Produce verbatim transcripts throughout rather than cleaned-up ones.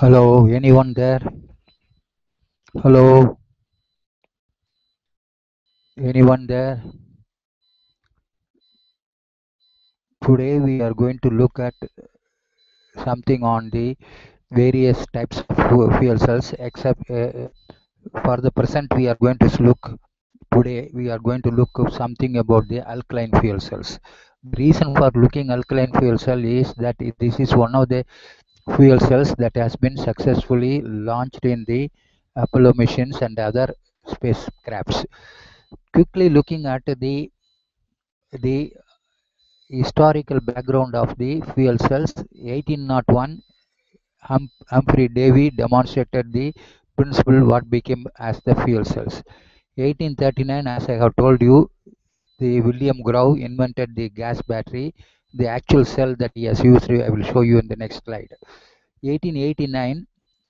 Hello, anyone there? Hello, anyone there? Today we are going to look at something on the various types of fu- fuel cells. Except uh, for the present, we are going to look today. We are going to look at something about the alkaline fuel cells. The reason for looking alkaline fuel cell is that it- this is one of the fuel cells that has been successfully launched in the Apollo missions and other spacecrafts. Quickly looking at the the historical background of the fuel cells, eighteen oh one, hum, Humphrey Davy demonstrated the principle what became as the fuel cells. eighteen thirty-nine, as I have told you, the William Grove invented the gas battery. The actual cell that he has used, I will show you in the next slide. eighteen eighty-nine,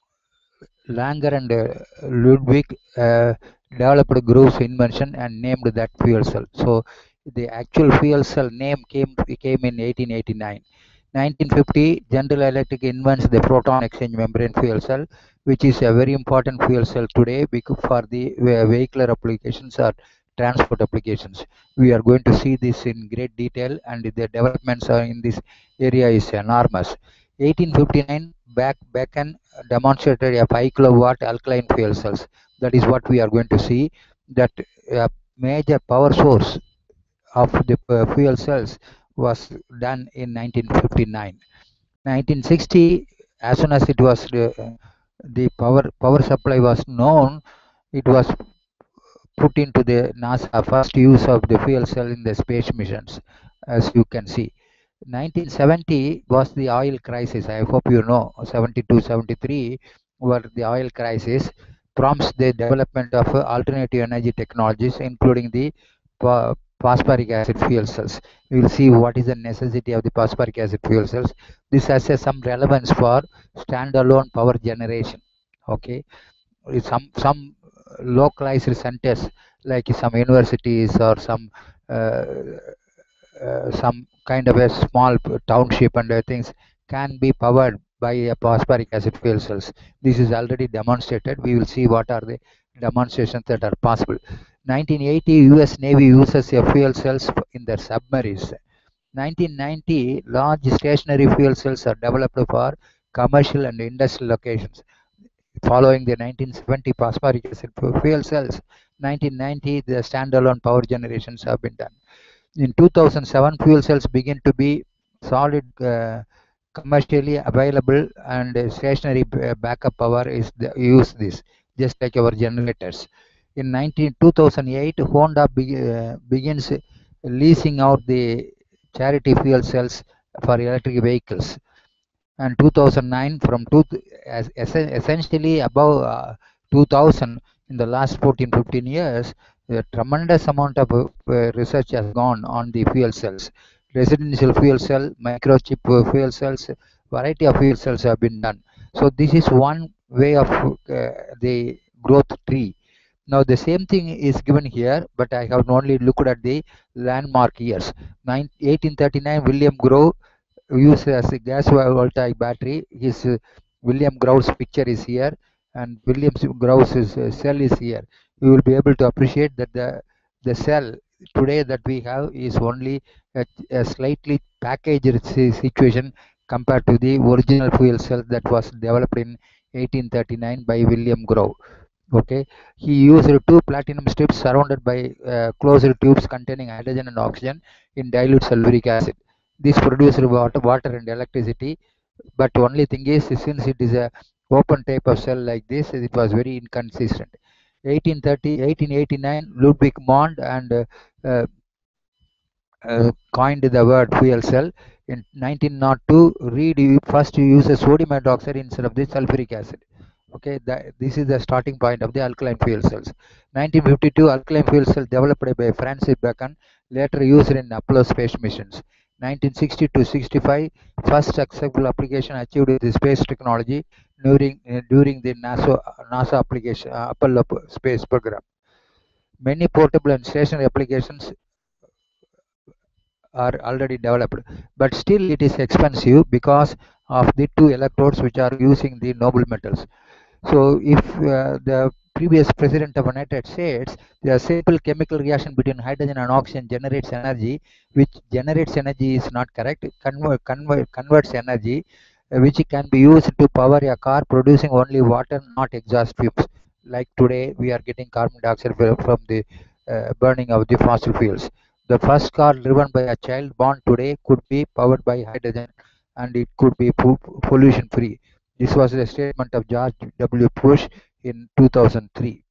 Langer and uh, Ludwig uh, developed Grove's invention and named that fuel cell. So the actual fuel cell name came came in eighteen eighty-nine. nineteen fifty, General Electric invents the proton exchange membrane fuel cell, which is a very important fuel cell today because for the vehicular applications or transport applications. We are going to see this in great detail, and the developments are in this area is enormous. eighteen fifty-nine, back Becken demonstrated a five kilowatt alkaline fuel cells. That is what we are going to see. That a major power source of the uh, fuel cells was done in nineteen fifty-nine. nineteen sixty, as soon as it was uh, the power power supply was known, it was put into the NASA first use of the fuel cell in the space missions, as you can see. nineteen seventy was the oil crisis. I hope you know, seventy-two seventy-three were the oil crisis, prompts the development of uh, alternative energy technologies, including the pho- phosphoric acid fuel cells. We will see what is the necessity of the phosphoric acid fuel cells. This has uh, some relevance for standalone power generation. Okay, some some localized centers like some universities or some uh, uh, some kind of a small township and uh, things can be powered by a phosphoric acid fuel cells. This is already demonstrated. We will see what are the demonstrations that are possible. nineteen eighty, U S Navy uses a fuel cells in their submarines. nineteen ninety, large stationary fuel cells are developed for commercial and industrial locations. Following the nineteen seventy phosphoric acid fuel cells, nineteen ninety the standalone power generations have been done. In two thousand seven, fuel cells begin to be solid, uh, commercially available, and uh, stationary uh, backup power is the, use this, just like our generators. In nineteen, two thousand eight, Honda be, uh, begins leasing out the charity fuel cells for electric vehicles. And two thousand nine, from two, as, essentially above uh, two thousand, in the last fourteen fifteen years, a tremendous amount of uh, research has gone on the fuel cells. Residential fuel cell, microchip uh, fuel cells, variety of fuel cells have been done. So this is one way of uh, the growth tree. Now the same thing is given here, but I have only looked at the landmark years. eighteen thirty-nine, William Grove used as a gas voltaic battery. His uh, William Grove's picture is here, and William Grove's uh, cell is here. You will be able to appreciate that the the cell today that we have is only a, a slightly packaged situation compared to the original fuel cell that was developed in eighteen thirty-nine by William Grove. Okay, he used two platinum strips surrounded by uh, closed tubes containing hydrogen and oxygen in dilute sulfuric acid. This produced water, water and electricity, but only thing is, since it is a open type of cell like this, it was very inconsistent. eighteen thirty, eighteen eighty-nine, Ludwig Mond and uh, uh, uh, coined the word fuel cell. In nineteen oh two, Reed first uses sodium hydroxide instead of the sulfuric acid. Okay, that, this is the starting point of the alkaline fuel cells. nineteen fifty-two, alkaline fuel cell developed by Francis Bacon, later used in Apollo space missions. nineteen sixty to sixty-five, first successful application achieved with the space technology during uh, during the NASA NASA application uh, Apollo space program. Many portable and stationary applications are already developed, but still it is expensive because of the two electrodes which are using the noble metals. So if uh, the previous president of the United States, the simple chemical reaction between hydrogen and oxygen generates energy, which generates energy is not correct, convert, convert, converts energy, uh, which can be used to power a car producing only water, not exhaust fumes. Like today, we are getting carbon dioxide from the uh, burning of the fossil fuels. The first car driven by a child born today could be powered by hydrogen, and it could be pollution free. This was a statement of George W. Bush in two thousand three.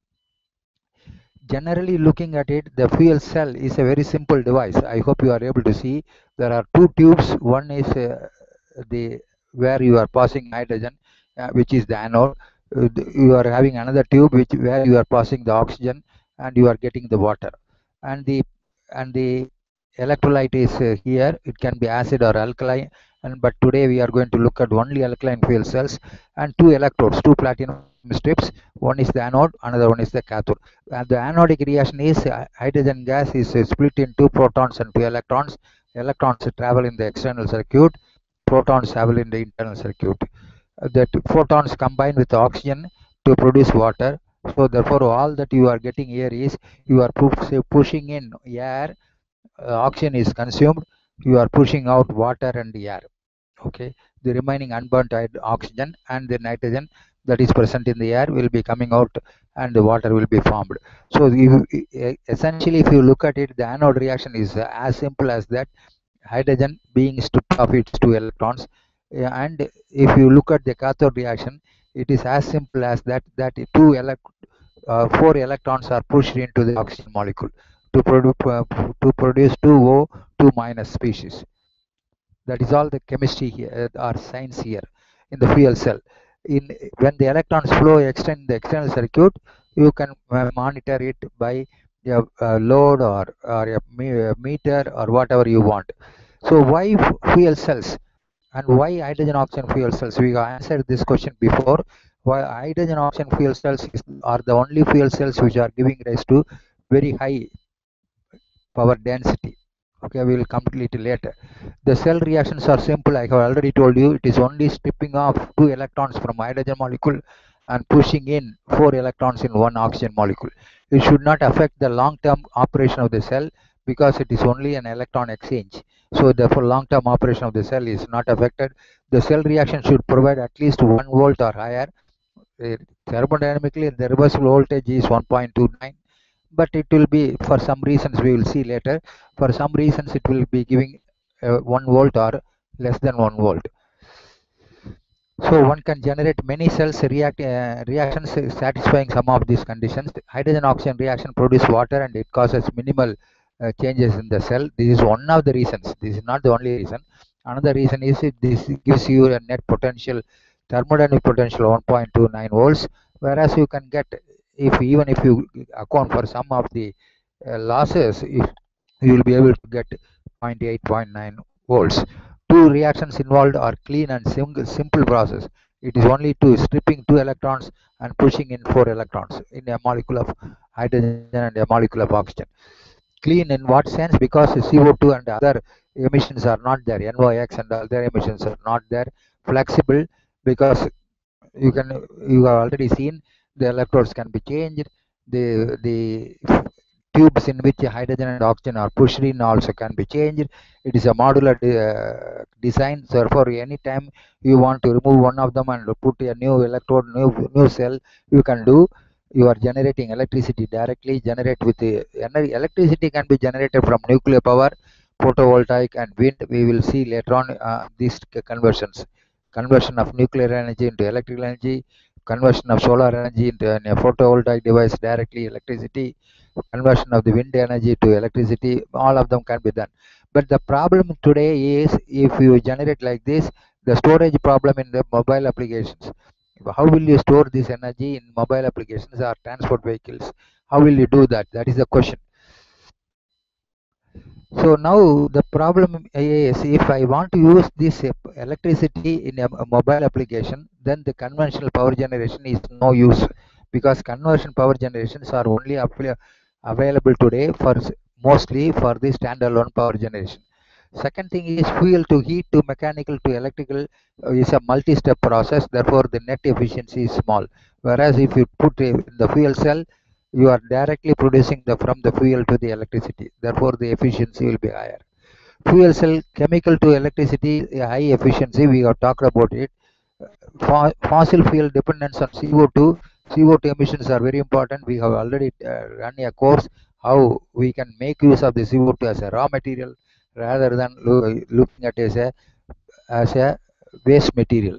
Generally looking at it, the fuel cell is a very simple device. I hope you are able to see. There are two tubes. One is uh, the where you are passing hydrogen, uh, which is the anode. Uh, you are having another tube which where you are passing the oxygen, and you are getting the water. And the and the electrolyte is uh, here. It can be acid or alkaline. And but today we are going to look at only alkaline fuel cells and two electrodes, two platinum strips. One is the anode, another one is the cathode. And the anodic reaction is uh, hydrogen gas is uh, split into protons and two electrons. Electrons travel in the external circuit, protons travel in the internal circuit. Uh, that photons combine with the oxygen to produce water. So therefore, all that you are getting here is you are pushing in air, uh, oxygen is consumed, you are pushing out water and air. Okay, the remaining unburnt oxygen and the nitrogen that is present in the air will be coming out, and the water will be formed. So you, essentially, if you look at it, the anode reaction is as simple as that: hydrogen being stripped of its two electrons. And if you look at the cathode reaction, it is as simple as that that two elect uh, four electrons are pushed into the oxygen molecule to produce uh, to produce two O two minus species. That is all the chemistry here or science here in the fuel cell. In when the electrons flow extend the external circuit, you can uh, monitor it by a, a load or, or a meter or whatever you want. So why fuel cells and why hydrogen oxygen fuel cells? We answered this question before. Why hydrogen oxygen fuel cells is, are the only fuel cells which are giving rise to very high power density. Okay, we will complete later. The cell reactions are simple. I have already told you, it is only stripping off two electrons from hydrogen molecule and pushing in four electrons in one oxygen molecule. It should not affect the long-term operation of the cell because it is only an electron exchange. So therefore, long-term operation of the cell is not affected. The cell reaction should provide at least one volt or higher. Uh, thermodynamically, the reversible voltage is one point two nine. But it will be, for some reasons we will see later, for some reasons it will be giving uh, one volt or less than one volt. So one can generate many cells react uh, reactions satisfying some of these conditions. The hydrogen oxygen reaction produce water and it causes minimal uh, changes in the cell. This is one of the reasons. This is not the only reason. Another reason is it, this gives you a net potential, thermodynamic potential one point two nine volts, whereas you can get, if even if you account for some of the uh, losses, if you will be able to get zero point eight, zero point nine volts. Two reactions involved are clean and sim simple process. It is only two stripping two electrons and pushing in four electrons in a molecule of hydrogen and a molecule of oxygen. Clean in what sense? Because C O two and other emissions are not there, N O x and other emissions are not there. Flexible because you can you have already seen the electrodes can be changed. The the tubes in which hydrogen and oxygen are pushed in also can be changed. It is a modular de uh, design. So therefore, any time you want to remove one of them and put a new electrode, new new cell, you can do. You are generating electricity directly. Generate with the energy. Electricity can be generated from nuclear power, photovoltaic, and wind. We will see later on uh, these conversions. Conversion of nuclear energy into electrical energy, conversion of solar energy into a photovoltaic device directly electricity, conversion of the wind energy to electricity, all of them can be done. But the problem today is, if you generate like this, the storage problem in the mobile applications. How will you store this energy in mobile applications or transport vehicles? How will you do that? That is the question. So now the problem is, if I want to use this electricity in a mobile application, then the conventional power generation is no use, because conversion power generations are only available today for mostly for the standalone power generation. Second thing is fuel to heat to mechanical to electrical uh, is a multi-step process. Therefore, the net efficiency is small. Whereas if you put uh, in the fuel cell, you are directly producing the from the fuel to the electricity. Therefore, the efficiency will be higher. Fuel cell chemical to electricity, a high efficiency. We have talked about it. Fo fossil fuel dependence on C O two. C O two emissions are very important. We have already uh, run a course how we can make use of the C O two as a raw material rather than lo looking at it as a as a waste material.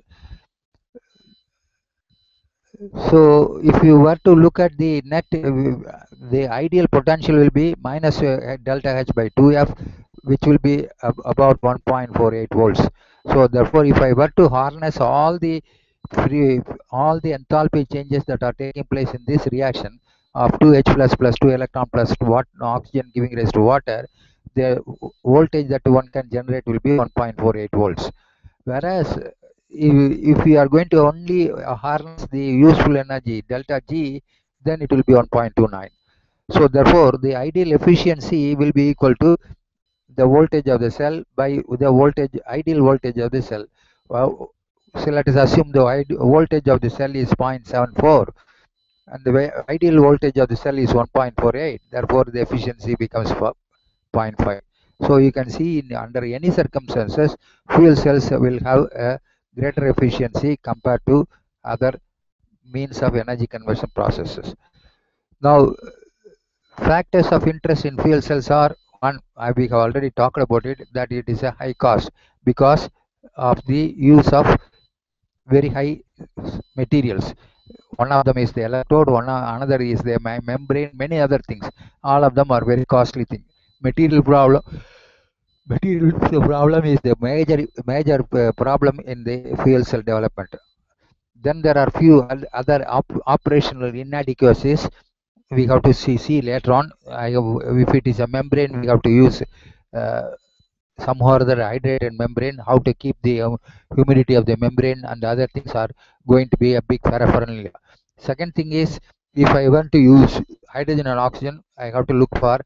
So if you were to look at the net, uh, the ideal potential will be minus uh, delta H by two F, which will be ab about one point four eight volts. So therefore, if I were to harness all the free, all the enthalpy changes that are taking place in this reaction of two H plus plus two electron plus what oxygen giving rise to water, the voltage that one can generate will be one point four eight volts. Whereas if, if we are going to only harness the useful energy delta G, then it will be one point two nine. So therefore, the ideal efficiency will be equal to the voltage of the cell by the voltage ideal voltage of the cell. Well, so let us assume the voltage of the cell is zero point seven four and the ideal voltage of the cell is one point four eight. Therefore, the efficiency becomes zero point five. So you can see in, under any circumstances, fuel cells will have a greater efficiency compared to other means of energy conversion processes. Now, factors of interest in fuel cells are one, we have already talked about it, that it is a high cost because of the use of very high materials. One of them is the electrode, one another is the membrane, many other things. All of them are very costly things. Material problem. Material problem is the major major problem in the fuel cell development. Then there are few other op operational inadequacies we have to see, see later on. I have, if it is a membrane, we have to use uh, some or other hydrated membrane, how to keep the um, humidity of the membrane and other things are going to be a big paraphernalia. Second thing is, if I want to use hydrogen and oxygen, I have to look for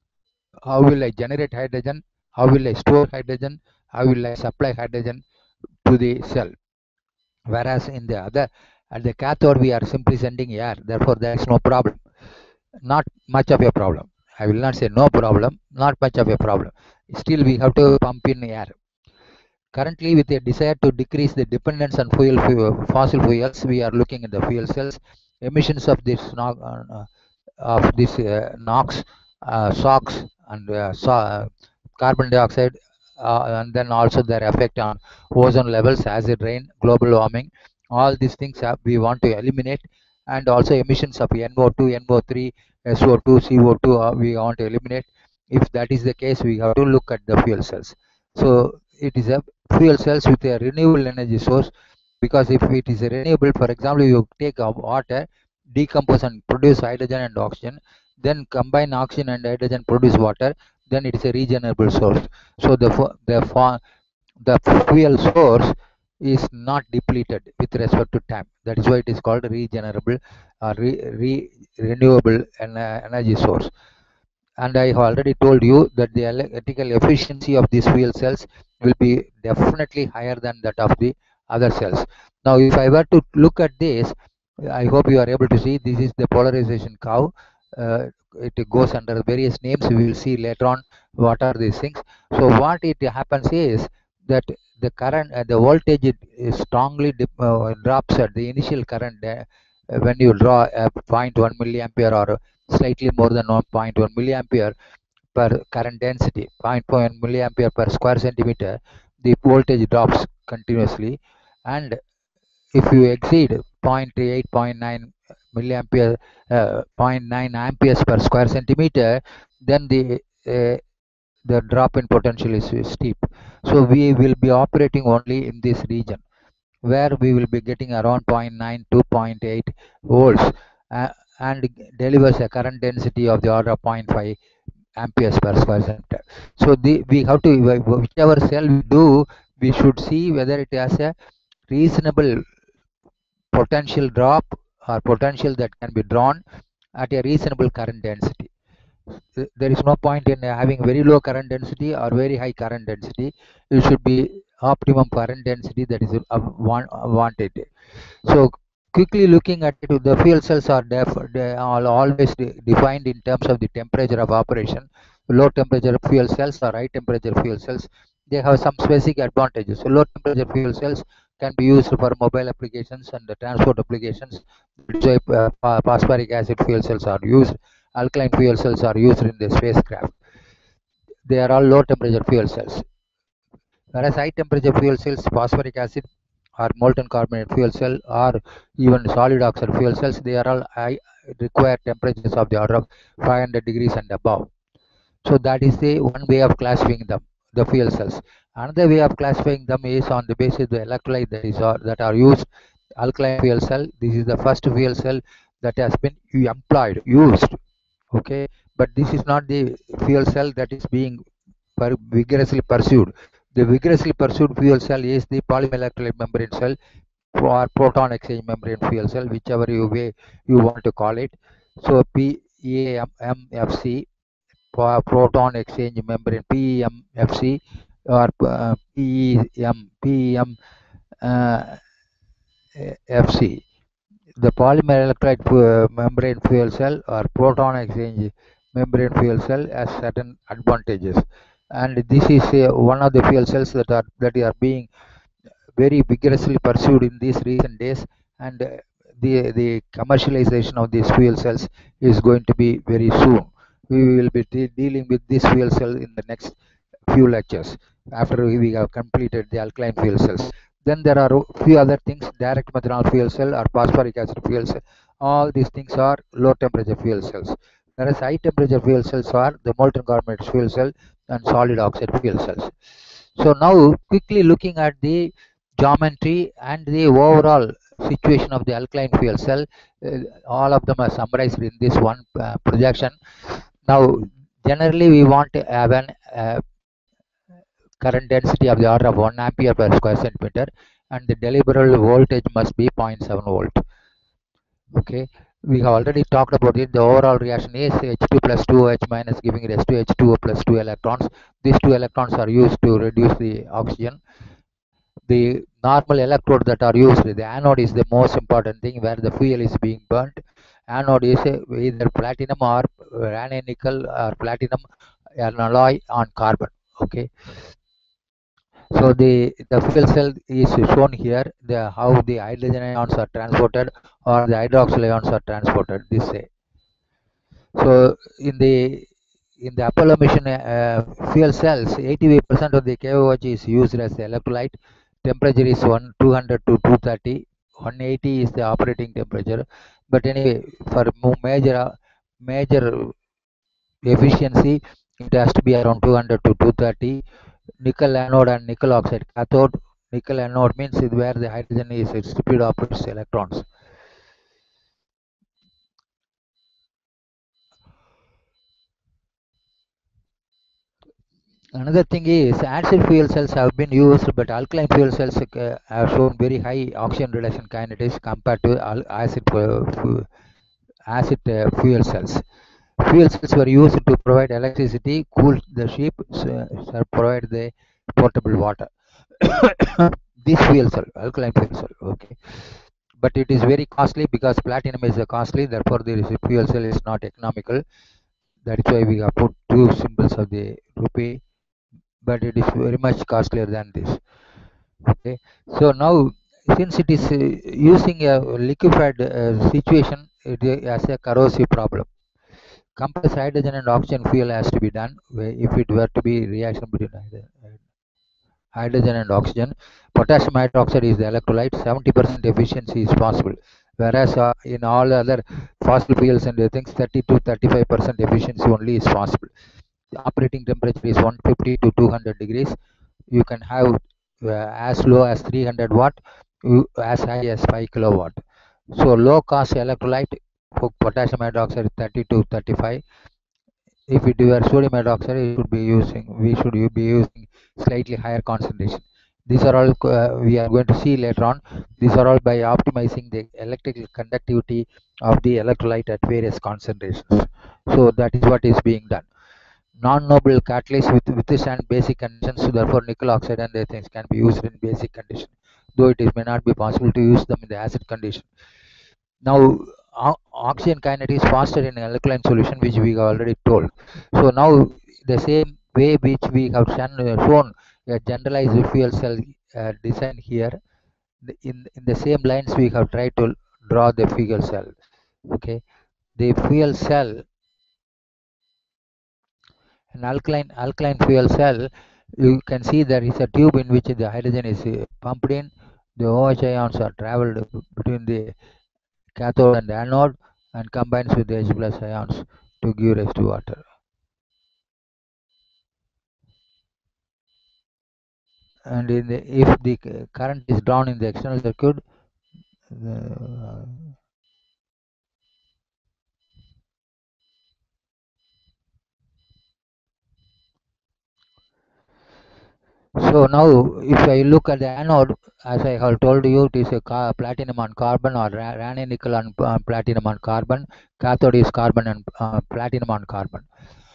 how will I generate hydrogen, how will I store hydrogen, how will I supply hydrogen to the cell. Whereas in the other, at the cathode, we are simply sending air, therefore there is no problem. Not much of a problem. I will not say no problem, not much of a problem. Still, we have to pump in air. Currently, with a desire to decrease the dependence on fuel, fuel fossil fuels, we are looking at the fuel cells. Emissions of this uh, of this uh, NOx, uh, SOx, and uh, so, uh, carbon dioxide, uh, and then also their effect on ozone levels, acid rain, global warming. All these things have, we want to eliminate, and also emissions of N O two, N O three, S O two, C O two, uh, we want to eliminate. If that is the case, we have to look at the fuel cells. So it is a fuel cells with a renewable energy source, because if it is a renewable, for example, you take water, decompose and produce hydrogen and oxygen, then combine oxygen and hydrogen, produce water, then it is a regenerable source. So the the the fuel source is not depleted with respect to time. That is why it is called regenerable or re, re, renewable energy source. And I have already told you that the electrical efficiency of these fuel cells will be definitely higher than that of the other cells. Now, if I were to look at this, I hope you are able to see, this is the polarization curve. Uh, it goes under various names. We will see later on what are these things. So what it happens is that the current, uh, the voltage it, it strongly dip, uh, drops at the initial current uh, when you draw a zero point one milliampere or slightly more than one point one milliampere per current density, zero point one milliampere per square centimeter, the voltage drops continuously. And if you exceed zero point eight, zero point nine milliampere, uh, zero point nine amperes per square centimeter, then the uh, the drop in potential is steep. So we will be operating only in this region, where we will be getting around zero point nine to zero point eight volts uh, and delivers a current density of the order of zero point five amperes per square centimeter. So the, we have to, whichever cell we do, we should see whether it has a reasonable potential drop or potential that can be drawn at a reasonable current density. There is no point in having very low current density or very high current density. It should be optimum current density that is uh, want, wanted. So quickly looking at it, the fuel cells are, def, they are always de defined in terms of the temperature of operation. Low temperature fuel cells or high temperature fuel cells, they have some specific advantages. So low temperature fuel cells can be used for mobile applications and the transport applications. So uh, phosphoric acid fuel cells are used. Alkaline fuel cells are used in the spacecraft. They are all low temperature fuel cells. Whereas high temperature fuel cells, phosphoric acid or molten carbonate fuel cell or even solid oxide fuel cells, they are all high, require temperatures of the order of five hundred degrees and above. So that is the one way of classifying them, the fuel cells. Another way of classifying them is on the basis of the electrolyte that is or, that are used. Alkaline fuel cell, this is the first fuel cell that has been employed, used. Okay, but this is not the fuel cell that is being per vigorously pursued. The vigorously pursued fuel cell is the polymer electrolyte membrane cell or proton exchange membrane fuel cell, whichever you way you want to call it. So P E M F C, proton exchange membrane, P E M F C, or uh, P E M P E M uh, F C. The polymer electrolyte fu membrane fuel cell or proton exchange membrane fuel cell has certain advantages, and this is uh, one of the fuel cells that are that are being very vigorously pursued in these recent days, and uh, the the commercialization of these fuel cells is going to be very soon. We will be de dealing with this fuel cell in the next few lectures after we have completed the alkaline fuel cells. Then there are a few other things: direct methanol fuel cell or phosphoric acid fuel cell. All these things are low temperature fuel cells, whereas high temperature fuel cells are the molten carbonate fuel cell and solid oxide fuel cells. So now quickly looking at the geometry and the overall situation of the alkaline fuel cell, uh, all of them are summarized in this one uh, projection. Now generally we want to have an uh, current density of the order of one ampere per square centimeter, and the deliverable voltage must be zero point seven volt. Okay, we have already talked about it. The overall reaction is H two plus two O H minus, giving rise to H two O plus two electrons. These two electrons are used to reduce the oxygen. The normal electrode that are used, the anode is the most important thing where the fuel is being burnt. Anode is either platinum or ranite nickel or platinum alloy on carbon. Okay, so the the fuel cell is shown here, the how the hydrogen ions are transported or the hydroxyl ions are transported this way. So in the in the Apollo mission uh, fuel cells, eighty-five percent of the K O H is used as the electrolyte. Temperature is one two hundred to two thirty. one eighty is the operating temperature. But anyway, for major major efficiency, it has to be around two hundred to two thirty. Nickel anode and nickel oxide cathode. Nickel anode means where the hydrogen is stripped of its electrons. Another thing is acid fuel cells have been used, but alkaline fuel cells uh, have shown very high oxygen reduction kinetics compared to acid uh, acid uh, fuel cells. Fuel cells were used to provide electricity, cool the ship, uh, provide the potable water. This fuel cell, alkaline fuel cell, okay, but it is very costly because platinum is costly. Therefore, the fuel cell is not economical. That is why we have put two symbols of the rupee, but it is very much costlier than this. Okay, so now since it is uh, using a liquefied uh, situation, it has a corrosive problem. Compressed hydrogen and oxygen fuel has to be done if it were to be reaction between hydrogen and oxygen. Potassium hydroxide is the electrolyte. seventy percent efficiency is possible, whereas uh, in all other fossil fuels and things, thirty to thirty-five percent efficiency only is possible. The operating temperature is one fifty to two hundred degrees. You can have uh, as low as three hundred watt, as high as five kilowatt. So low cost electrolyte for potassium hydroxide thirty to thirty-five. If it were sodium hydroxide, it should be using we should be using slightly higher concentration. These are all uh, we are going to see later on. These are all by optimizing the electrical conductivity of the electrolyte at various concentrations. So that is what is being done. Non-noble catalysts with withstand basic conditions, so therefore nickel oxide and other things can be used in basic condition, though it is, may not be possible to use them in the acid condition. Now, o- oxygen kinetics is faster in alkaline solution, which we have already told. So now the same way which we have shown, uh, shown a generalized fuel cell uh, design here, the- in in the same lines we have tried to draw the fuel cell. Okay, the fuel cell, an alkaline alkaline fuel cell, you can see there is a tube in which the hydrogen is uh, pumped in. The OH ions are traveled between the cathode and anode and combines with the H plus ions to give rise to water. And in the, if the current is drawn in the external circuit, the, so now if I look at the anode, as I have told you, it is a car, platinum on carbon or ranite nickel on uh, platinum on carbon. Cathode is carbon and uh, platinum on carbon.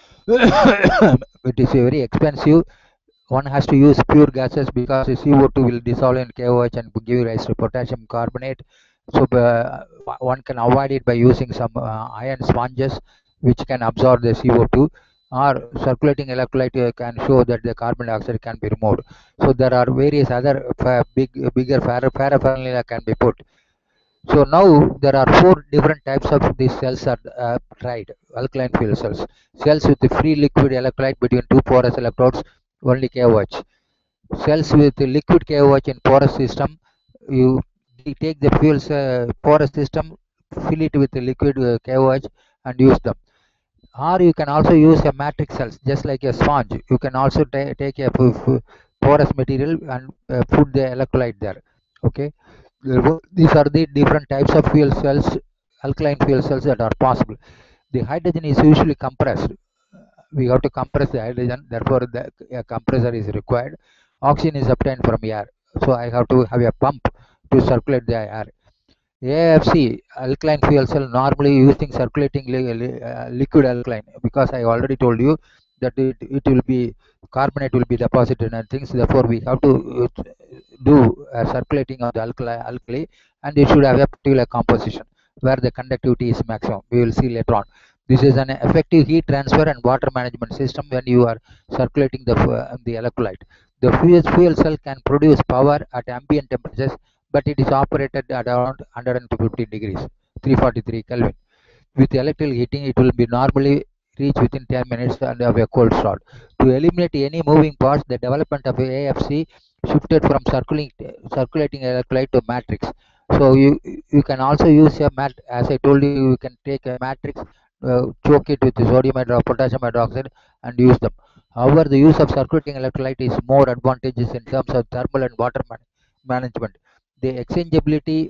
It is very expensive. One has to use pure gases because C O two will dissolve in KOH and give rise to potassium carbonate. So uh, one can avoid it by using some uh, iron sponges which can absorb the C O two, or circulating electrolyte can show that the carbon dioxide can be removed. So there are various other big bigger paraphernalia can be put. So now there are four different types of these cells are uh, tried, alkaline fuel cells. Cells with the free liquid electrolyte between two porous electrodes, only KOH. Cells with the liquid KOH in porous system, you take the fuel uh, porous system, fill it with the liquid uh, KOH and use them. Or you can also use a matrix cells, just like a sponge. You can also ta take a porous material and uh, put the electrolyte there. Okay. These are the different types of fuel cells, alkaline fuel cells that are possible. The hydrogen is usually compressed. We have to compress the hydrogen, therefore the a compressor is required. Oxygen is obtained from air, so I have to have a pump to circulate the air. A F C, alkaline fuel cell, normally using circulating li li uh, liquid alkaline, because I already told you that it, it will be, carbonate will be deposited and things, therefore we have to uh, do uh, circulating of the alkali, alkali, and it should have a particular composition where the conductivity is maximum. We will see later on. This is an effective heat transfer and water management system when you are circulating the, uh, the electrolyte. The fuel, fuel cell can produce power at ambient temperatures, but it is operated at around one hundred fifteen degrees, three forty-three Kelvin. With electrical heating, it will be normally reach within ten minutes and of a cold start. To eliminate any moving parts, the development of A F C shifted from circulating circulating electrolyte to matrix. So you you can also use a mat, as I told you, you can take a matrix, uh, choke it with the sodium hydroxide, potassium hydroxide, and use them. However, the use of circulating electrolyte is more advantageous in terms of thermal and water man management. The exchangeability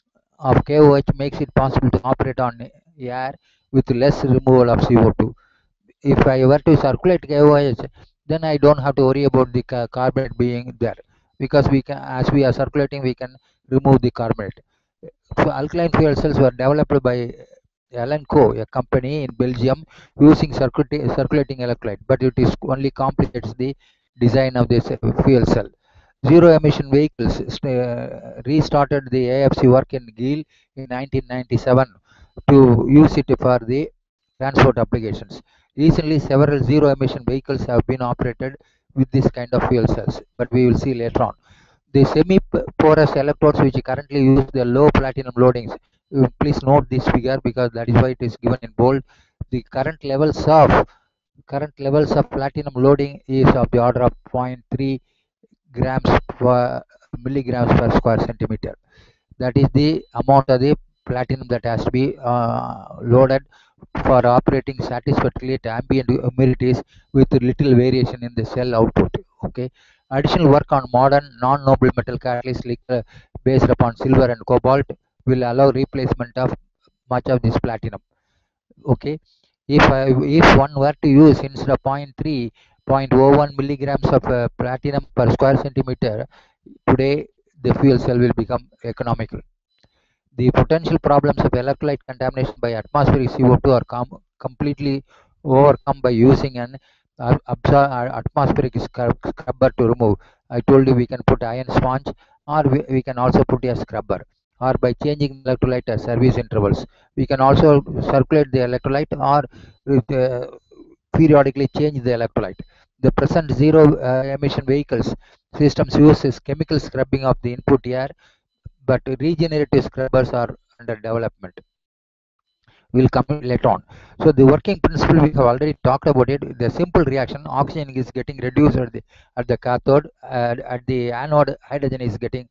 of KOH makes it possible to operate on air with less removal of C O two. If I were to circulate KOH, then I don't have to worry about the ca carbonate being there, because we can, as we are circulating, we can remove the carbonate. So alkaline fuel cells were developed by Elanco, a company in Belgium, using circulating circulating electrolyte, but it is only complicates the design of this fuel cell. Zero emission vehicles uh, restarted the A F C work in Giel in nineteen ninety-seven to use it for the transport applications. Recently, several zero emission vehicles have been operated with this kind of fuel cells, but we will see later on. The semi-porous electrodes which currently use the low platinum loadings, you please note this figure because that is why it is given in bold. The current levels of current levels of platinum loading is of the order of zero point three grams per milligrams per square centimeter. That is the amount of the platinum that has to be uh, loaded for operating satisfactorily at ambient humidities with little variation in the cell output. Okay. Additional work on modern non-noble metal catalysts like, uh, based upon silver and cobalt will allow replacement of much of this platinum. Okay. If I, if one were to use instead of zero point three zero point zero one milligrams of uh, platinum per square centimeter, today the fuel cell will become economical. The potential problems of electrolyte contamination by atmospheric C O two are com- completely overcome by using an uh, absor- uh, atmospheric scrub- scrubber to remove. I told you we can put iron sponge, or we, we can also put a scrubber, or by changing the electrolyte at service intervals. We can also circulate the electrolyte, or uh, periodically change the electrolyte. The present zero uh, emission vehicles systems uses chemical scrubbing of the input air, but regenerative scrubbers are under development. We'll come later on. So the working principle, we have already talked about it. The simple reaction, oxygen is getting reduced at the, at the cathode, and at the anode, hydrogen is getting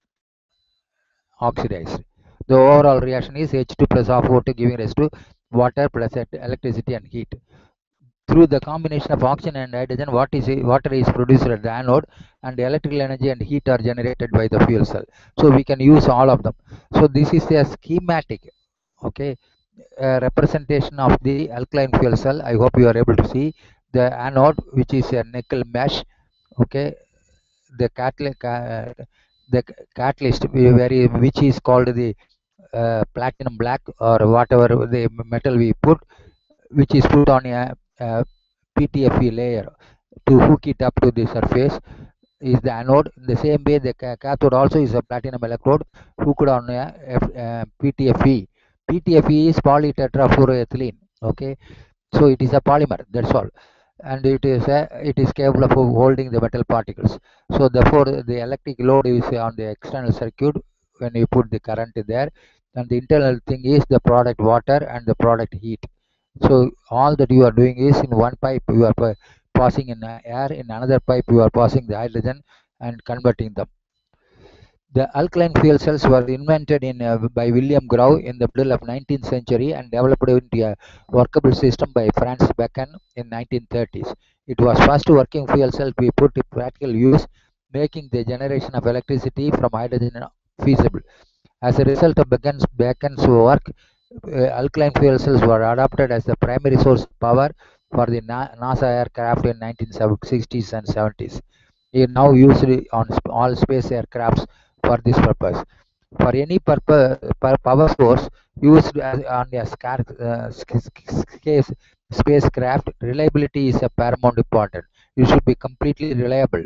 oxidized. The overall reaction is H two plus O two giving rise to water plus electricity and heat. Through the combination of oxygen and hydrogen, what is water is produced at the anode, and electrical energy and heat are generated by the fuel cell. So we can use all of them. So this is a schematic, okay, uh, representation of the alkaline fuel cell. I hope you are able to see the anode, which is a nickel mesh, okay. The catalyst, uh, the catalyst, very which is called the uh, platinum black, or whatever the metal we put, which is put on a, a P T F E layer to hook it up to the surface, is the anode. In the same way, the cathode also is a platinum electrode hooked on a, a P T F E. P T F E is polytetrafluoroethylene. Okay, so it is a polymer. That's all, and it is a, it is capable of holding the metal particles. So therefore, the electric load is on the external circuit when you put the current there, and the internal thing is the product water and the product heat. So all that you are doing is, in one pipe you are passing in air, in another pipe you are passing the hydrogen and converting them. The alkaline fuel cells were invented in uh, by William Grove in the middle of nineteenth century and developed into a workable system by Francis Bacon in nineteen thirties. It was first working fuel cell to be put to practical use, making the generation of electricity from hydrogen feasible. As a result of Bacon's, Bacon's work, uh, alkaline fuel cells were adopted as the primary source of power for the NASA aircraft in nineteen sixties and seventies. It now used on all space aircrafts for this purpose. For any purpose, power source used as on a scarce, uh, scarce spacecraft, reliability is a paramount important. It should be completely reliable.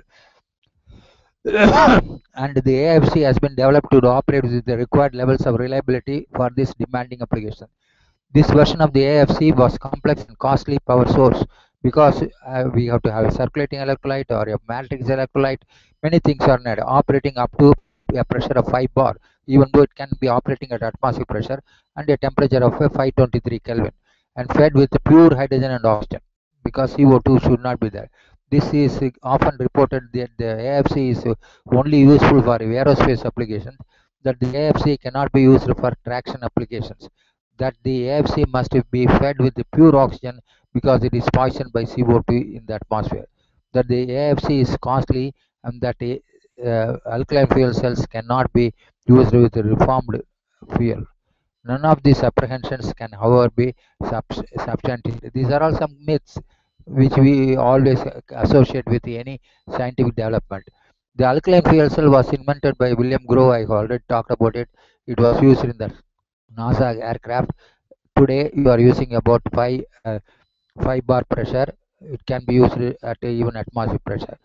And the A F C has been developed to operate with the required levels of reliability for this demanding application. This version of the A F C was complex and costly power source because uh, we have to have a circulating electrolyte or a matrix electrolyte. Many things are needed, operating up to a pressure of five bar, even though it can be operating at atmospheric pressure and a temperature of five hundred twenty-three Kelvin, and fed with pure hydrogen and oxygen, because C O two should not be there. This is often reported that the A F C is only useful for aerospace applications, that the A F C cannot be used for traction applications, that the A F C must be fed with the pure oxygen because it is poisoned by C O two in the atmosphere, that the A F C is costly, and that uh, alkaline fuel cells cannot be used with reformed fuel. None of these apprehensions can, however, be substantiated. These are all some myths which we always associate with any scientific development. The alkaline fuel cell was invented by William Grove. I already talked about it. It was used in the NASA aircraft. Today, you are using about five uh, five bar pressure. It can be used at even atmospheric pressure.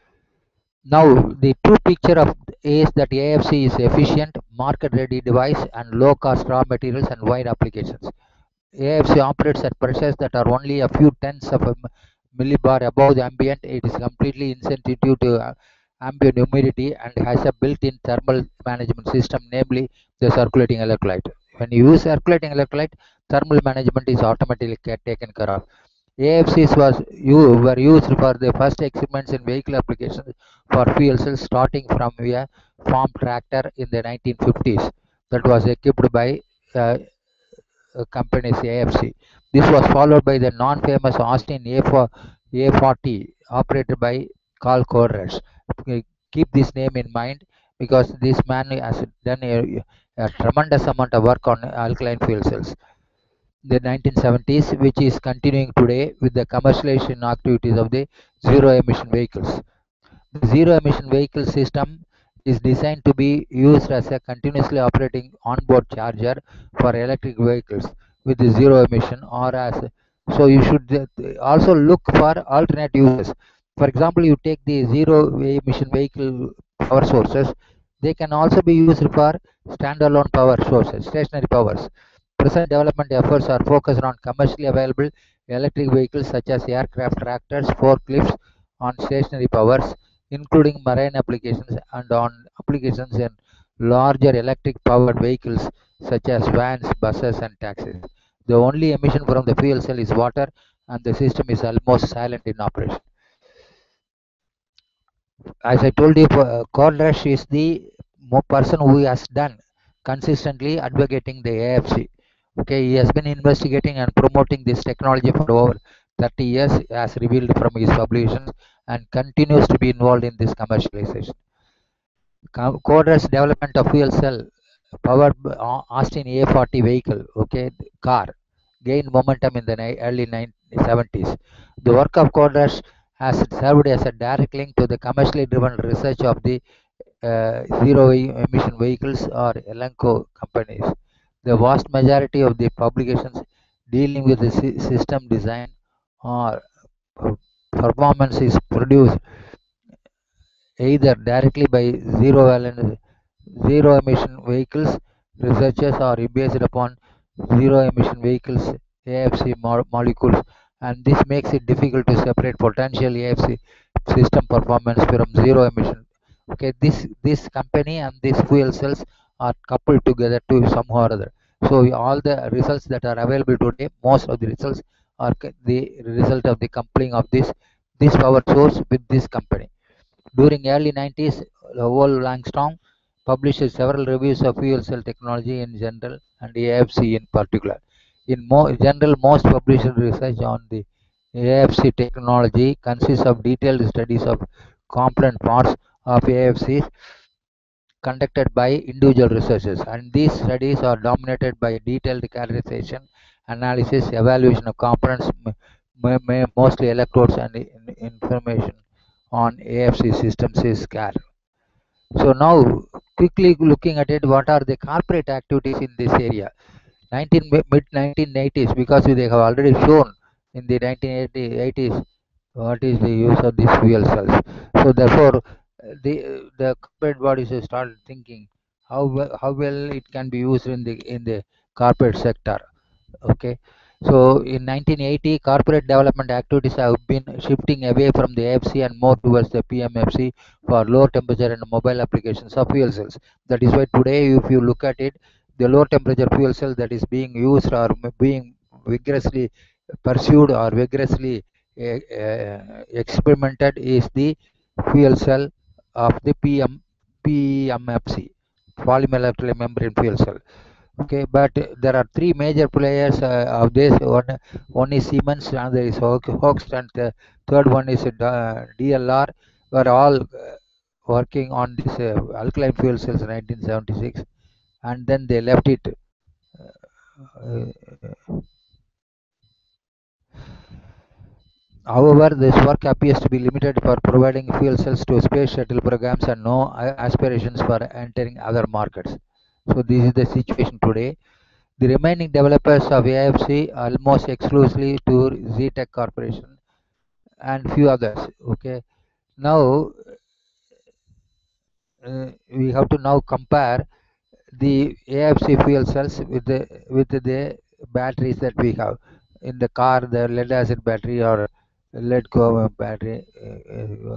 Now, the true picture of is that A F C is efficient, market-ready device and low-cost raw materials and wide applications. A F C operates at pressures that are only a few tenths of a millibar above the ambient. It is completely insensitive to uh, ambient humidity and has a built-in thermal management system, namely the circulating electrolyte. When you use circulating electrolyte, thermal management is automatically taken care of. A F Cs was you were used for the first experiments in vehicle applications for fuel cells, starting from a farm tractor in the nineteen fifties that was equipped by uh, companies A F C. This was followed by the non-famous Austin A forty operated by Carl Corrers. Keep this name in mind because this man has done a, a tremendous amount of work on alkaline fuel cells. the nineteen seventies, which is continuing today with the commercialization activities of the zero emission vehicles. The zero emission vehicle system is designed to be used as a continuously operating onboard charger for electric vehicles with the zero emission, or as so you should uh, also look for alternate uses. For example, you take the zero emission vehicle power sources, they can also be used for standalone power sources, stationary powers. Present development efforts are focused on commercially available electric vehicles such as aircraft, tractors, forklifts on stationary powers, including marine applications, and on applications in larger electric powered vehicles such as vans, buses, and taxis. The only emission from the fuel cell is water, and the system is almost silent in operation. As I told you, uh, Kodresh is the person who has done consistently advocating the A F C. Okay, he has been investigating and promoting this technology for over thirty years, as revealed from his publications, and continues to be involved in this commercialization. Kodresh development of fuel cell powered Austin A forty vehicle, okay, car, gained momentum in the early nineteen seventies. The work of Kodresh has served as a direct link to the commercially driven research of the uh, zero emission vehicles or Elanco companies. The vast majority of the publications dealing with the system design or performance is produced either directly by zero valence, zero emission vehicles researchers, or based upon zero emission vehicles A F C mo molecules, and this makes it difficult to separate potential A F C system performance from zero emission. Okay, this this company and these fuel cells are coupled together to somehow or other. So all the results that are available today, most of the results are the result of the coupling of this this power source with this company. During early nineties, Lowell Langstrom published several reviews of fuel cell technology in general and A F C in particular. In mo general, most published research on the A F C technology consists of detailed studies of component parts of A F Cs conducted by individual researchers, and these studies are dominated by detailed characterization, analysis, evaluation of components, mostly electrodes, and information on A F C systems is scarce. So now, quickly looking at it, what are the corporate activities in this area? nineteen, mid nineteen eighties, because they have already shown in the nineteen eighties what is the use of these fuel cells. So therefore, the the corporate bodies have started thinking how well, how well it can be used in the in the corporate sector. Okay, so in nineteen eighty, corporate development activities have been shifting away from the A F C and more towards the P M F C for low temperature and mobile applications of fuel cells. That is why today, if you look at it, the low temperature fuel cell that is being used or being vigorously pursued or vigorously uh, uh, experimented is the fuel cell of the P M P M F C, polymolecular membrane fuel cell. Okay, but there are three major players uh, of this. One, one is Siemens, another is Hoechst, and the third one is uh, D L R. Were all uh, working on this uh, alkaline fuel cells in nineteen seventy-six, and then they left it. Uh, However, this work appears to be limited for providing fuel cells to space shuttle programs and no aspirations for entering other markets. So this is the situation today. The remaining developers of A F C almost exclusively to ZTech Corporation and few others. Okay, now uh, we have to now compare the A F C fuel cells with the with the batteries that we have in the car, the lead acid battery or lead cobalt battery. Uh, uh,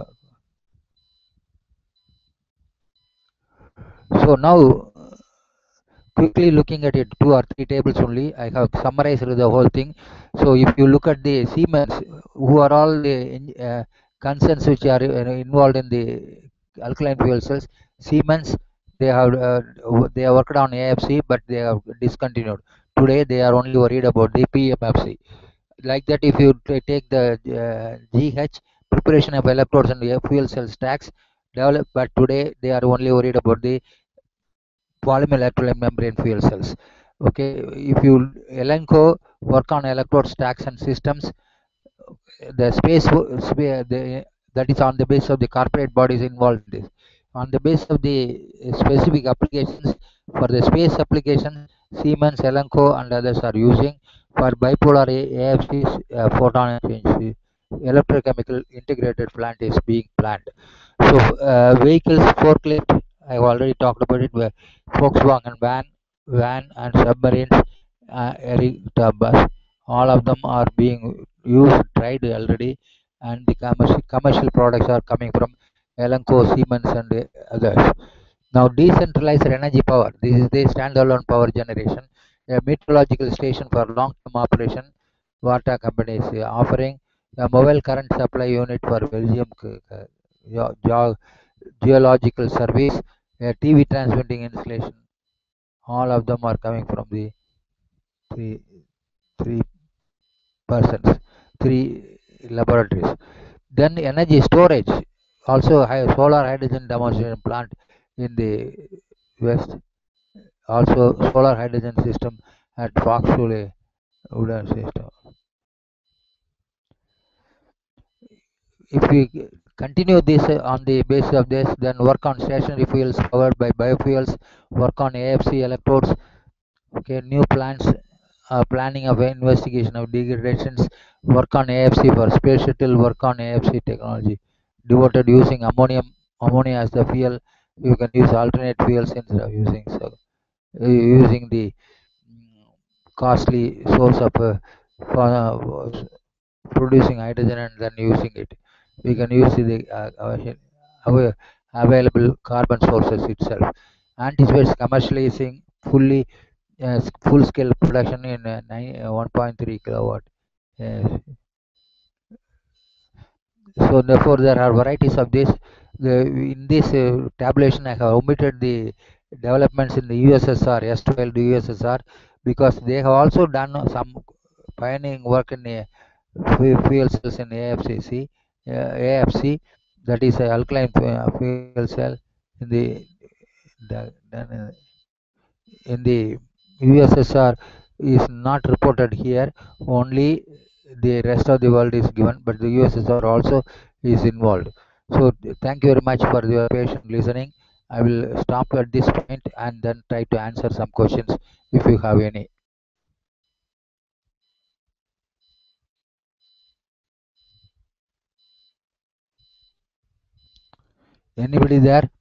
so now, quickly looking at it, two or three tables only, I have summarized the whole thing. So if you look at the Siemens, who are all the uh, concerns which are uh, involved in the alkaline fuel cells, Siemens, they have uh, they have worked on A F C, but they have discontinued. Today they are only worried about the P M F C. Like that, if you take the uh, G H, preparation of electrodes and fuel cell stacks, develop, but today they are only worried about the polymolecular membrane fuel cells. Okay, if you Elenco work on electrode stacks and systems, the space the, that is on the base of the corporate bodies involved in this. On the base of the specific applications, for the space applications, Siemens, Elenco, and others are using. For bipolar A F Cs, uh, photon exchange, electrochemical integrated plant is being planned. So, uh, vehicles, forklift, I've already talked about it. Where Volkswagen van, van and submarines, uh, Eric bus, all of them are being used, tried already, and the commercial commercial products are coming from Elanco, Siemens, and uh, others. Now, decentralized energy power. This is the standalone power generation, a meteorological station for long-term operation. Varta companies uh, offering a mobile current supply unit for Belgium uh, geo- geological service, a T V transmitting installation. All of them are coming from the three three persons, three laboratories. Then energy storage, also high solar hydrogen demonstration plant in the west. Also solar hydrogen system at Foxhole Wooden system. If we continue this uh, on the basis of this, then work on stationary fuels powered by biofuels, work on A F C electrodes, okay, new plants, uh, planning of investigation of degradations, work on A F C for space shuttle, work on A F C technology, devoted using ammonium, ammonia as the fuel. You can use alternate fuels instead of using so uh, using the mm, costly source of uh, for, uh, producing hydrogen and then using it. We can use the uh, avail- avail- available carbon sources itself. Anticipates commercializing fully uh, full scale production in uh, nine, uh, one point three kilowatt. Uh, so therefore there are varieties of this. The, in this uh, tabulation I have omitted the developments in the U S S R, S twelve U S S R, because they have also done some pioneering work in the fu- fuel cells in A F C, uh, A F C, that is a alkaline fu- uh, fuel cell in the, the, the in the U S S R is not reported here. Only the rest of the world is given, but the U S S R also is involved. So thank you very much for your patient listening. I will stop at this point and then try to answer some questions if you have any. Anybody there?